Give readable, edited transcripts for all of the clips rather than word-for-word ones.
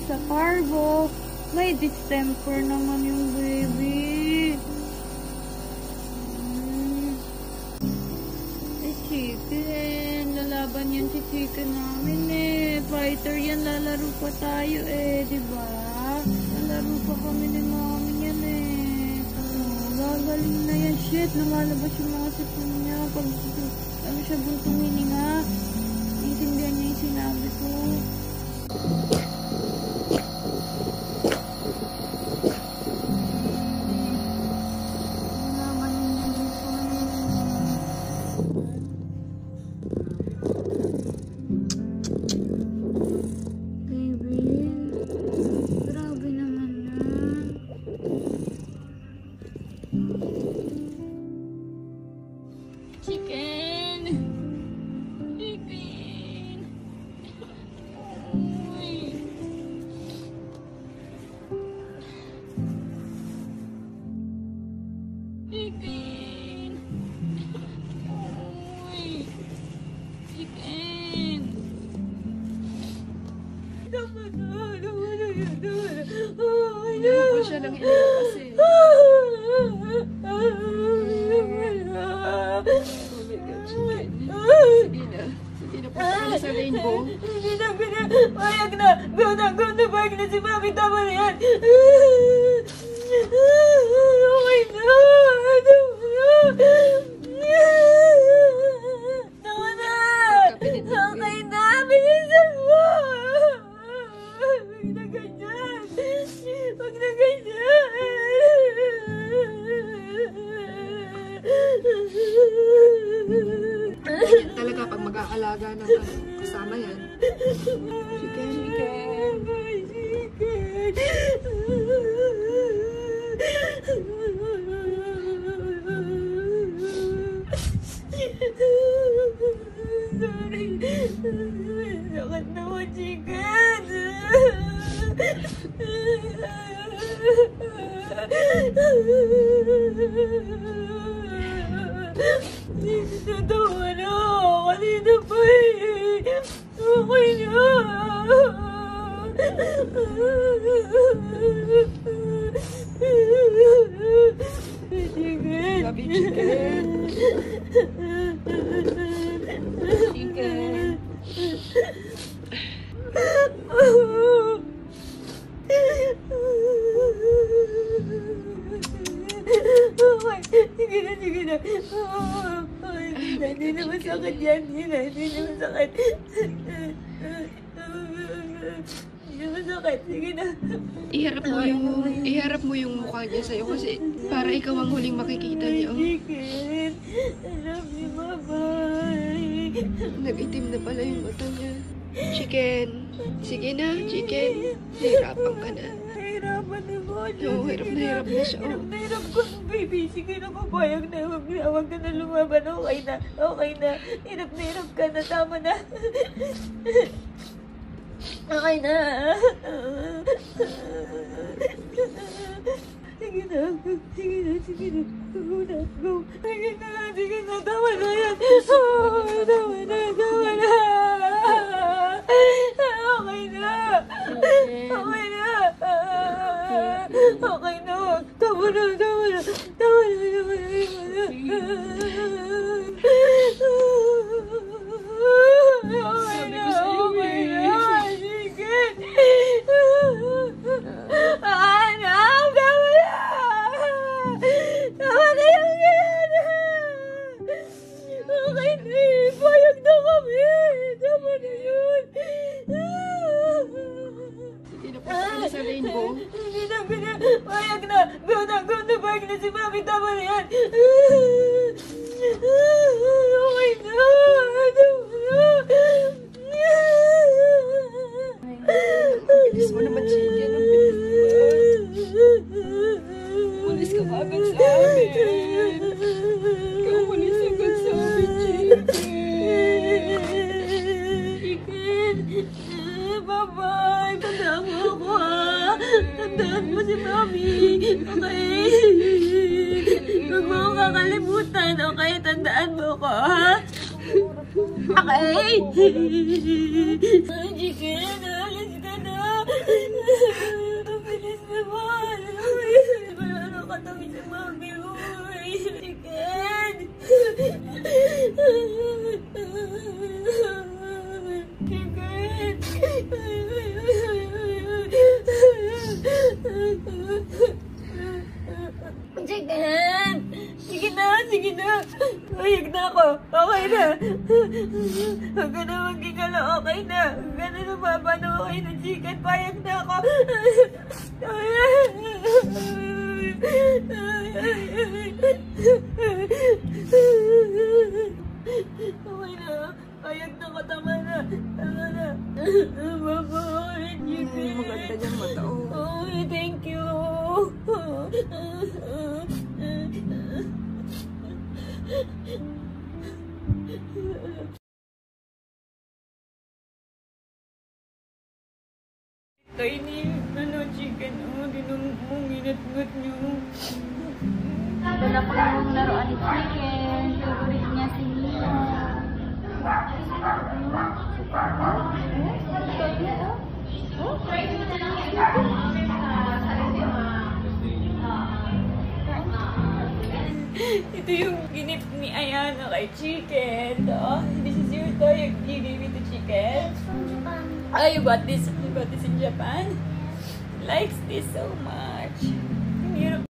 sa PARVO. May distemper naman yung baby. Chicken. Lalaban yan si chicken namin eh. Fighter yan. Lalaro pa tayo eh. Diba? Lalaro pa kami ni mami yan eh. Oh, gagaling na yan. Shit. Lumalabas yung mga sipon niya. Pag ano siya buntong hininga. Intindihan niya yung sinabi ko. Siya lang iniyak kasi. Oh my God, chicken. Sige na. Sige na, punta ka na sa rainbow. Hindi na, payag na. Go na, payag na si mami. Tama na yan. Okay na. Tama na. Okay na. Bilisan mo. Huwag na ganyan. Huwag na ganyan. Talaga pag mag-aalaga ng kasama yan. Chicken. Sorry. Sakit na mo, chicken. Natawa na ako kanina pa eh. Okay na. Chicken. Sabi chicken. Chicken. Sige na. Hindi na masakit yan. Hindi na masakit. Hindi na masakit. Sige na. Iharap mo yung mukha niya sa'yo kasi para ikaw ang huling makikita niya. Chicken. I love you, bye-bye. Nag-itim na pala yung mata niya. Chicken. Sige na, chicken. Hirapan ka na. Hirapan ako. Oo, hirap na siya. Hirap na hirap ko, baby. Sige na, papayag na. Huwag ka na lumaban. Okay na. Hirap ka na. Tama na. Okay na. Sige na. Go na. Sige na. Tama na yan. Tama na. Okay na. Tama na. Sabi ko sa'yo eh. Chicken. Anak, tama na. Tama na yung ganyan. Okay na eh. Payag na kami. Tama na yun. Sige na, punta ka na sa rainbow. Hindi na. Payag na. Go na. Payag na si mami. Tama na yan. Okay na. Ang bilis mo naman, chicken. Ang bilis mo. Pulis ka ba agad sa amin? Ikaw pulis agad sa amin, Chicken. Bye-bye. Tandaan mo ako ha. Tandaan mo si mami. Okay? Huwag mo akong kakalimutan. Okay? Tandaan mo ako ha. Okay? Chicken. Alis ka na. Chicken! Sige na, sige na. Ayag na ako. Okay na. Huwag ka na magigala. Okay na. Huwag ka na napapano. Okay na, chicken. Payag na ako. Okay na. Payag na ko. Tama na. Tama na. Mabait, chicken. Maganda niyang mata. Oh, thank you. Kayo ni chicken, ginat-ngat niyo. Dala ko yung laruan ni chicken. Favorite niya si Nina. Ito yung ginip ni Ayana kay chicken. This is your toy. You gave it to chicken. Oh, you got this. You got this in Japan. He likes this so much. Beautiful.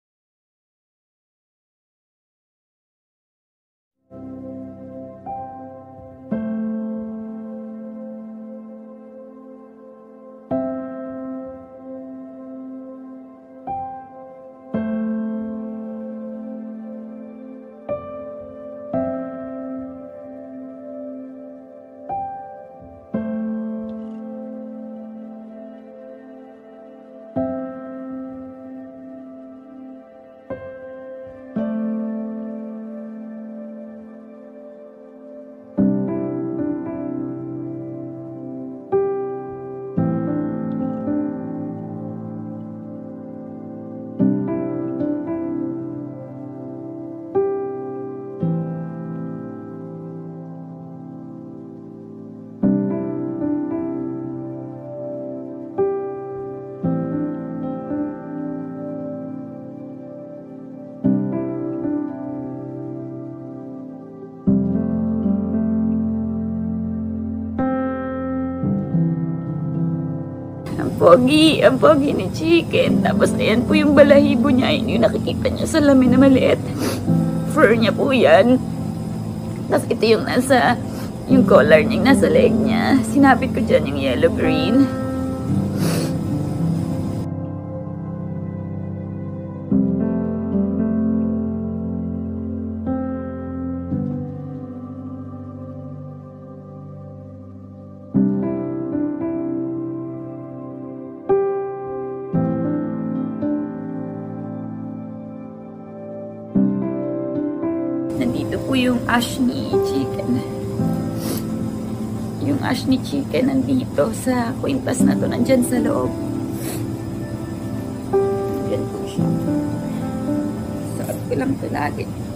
Ang pogi ni chicken. Tapos ayan po yung balahibo niya. Yung nakikita niya sa lamin na maliit. Fur niya po yan. Tapos ito yung yung collar niya, nasa leg niya. Sinapit ko dyan yung yellow-green. Nandito po yung ash ni chicken. Yung ash ni chicken nandito sa kwintas na to. Nandyan sa loob. Nandyan po siya. Suot ko lang ito lagi.